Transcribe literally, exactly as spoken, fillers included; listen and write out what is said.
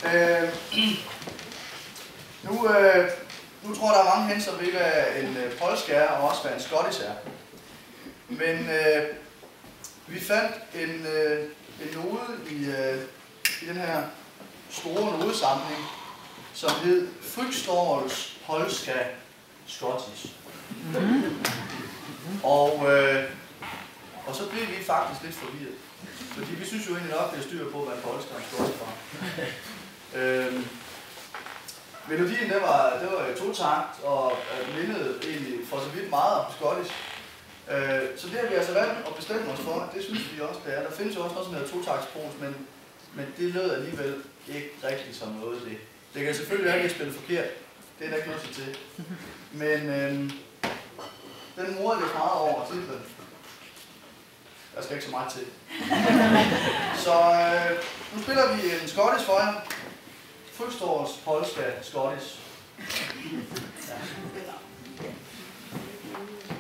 Øh, nu, øh, nu tror jeg, der er mange hen, som ved, hvad en øh, polsk er, og også hvad en skottisk er. Men øh, vi fandt en, øh, en node i, øh, i den her store nodesamling, som hed Frykstorls Polska Skottis. Mm. Og, øh, og så blev vi faktisk lidt forvirret. Fordi vi synes jo egentlig nok, det er styr på, hvad en polsk og en skotsk var. øhm, melodien, det var, det var to-takt, og øh, mindede egentlig for så vidt meget om skottisk. Øh, så det har vi altså valgt at bestemme os for, det synes vi også, det er. Der findes jo også noget, som hedder to-taktspros, men, men det lød alligevel ikke rigtigt som noget det. Det kan selvfølgelig være, at jeg spiller forkert. Det er der ikke noget til. Men øhm, den morer lidt meget over titlen. Der skal ikke så meget til. Så øh, nu spiller vi en skottisk for jer. Frykstorls Polska Skottis. Ja.